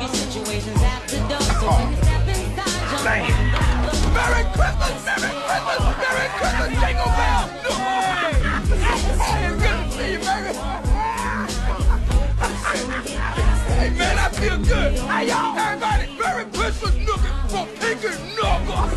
Situations after dark, so when you step inside, Merry Christmas, Merry Christmas, Merry Christmas, Jingle Bell! Hey, good to see you, baby. Hey, man, I feel good. Hey, y'all, everybody, Merry Christmas looking for Pinky Knuckles.